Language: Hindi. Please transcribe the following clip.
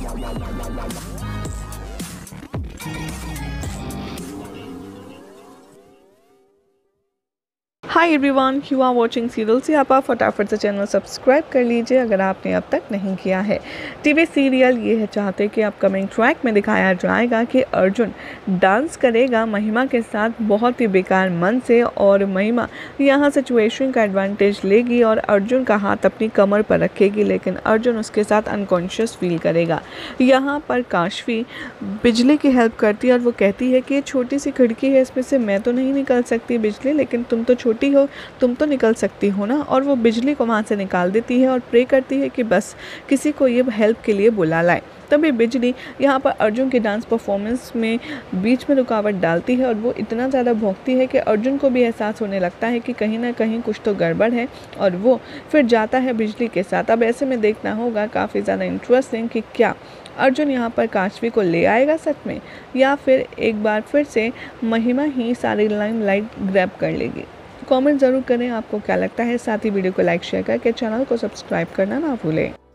Hi everyone, you are watching serial Siyapa. फटाफट से चैनल सब्सक्राइब कर लीजिए अगर आपने अब तक नहीं किया है। टीवी सीरियल ये है चाहते कि अपकमिंग ट्रैक में दिखाया जाएगा कि अर्जुन डांस करेगा महिमा के साथ बहुत ही बेकार मन से, और महिमा यहाँ सिचुएशन का एडवांटेज लेगी और अर्जुन का हाथ अपनी कमर पर रखेगी, लेकिन अर्जुन उसके साथ अनकॉन्शियस फील करेगा। यहाँ पर काशवी बिजली की हेल्प करती है और वो कहती है कि ये छोटी सी खिड़की है, इसमें से मैं तो नहीं निकल सकती बिजली, लेकिन तुम तो छोटी हो, तुम तो निकल सकती हो ना। और वो बिजली को वहाँ से निकाल देती है और प्रे करती है कि बस किसी को ये हेल्प के लिए बुला लाए। तभी बिजली यहाँ पर अर्जुन के डांस परफॉर्मेंस में बीच में रुकावट डालती है और वो इतना ज़्यादा भौंकती है कि अर्जुन को भी एहसास होने लगता है कि कहीं ना कहीं कुछ तो गड़बड़ है, और वो फिर जाता है बिजली के साथ। अब ऐसे में देखना होगा काफ़ी ज़्यादा इंटरेस्टिंग कि क्या अर्जुन यहाँ पर काशवी को ले आएगा सच में, या फिर एक बार फिर से महिमा ही सारी लाइमलाइट ग्रैब कर लेगी। कमेंट ज़रूर करें आपको क्या लगता है। साथ ही वीडियो को लाइक शेयर करके चैनल को सब्सक्राइब करना ना भूलें।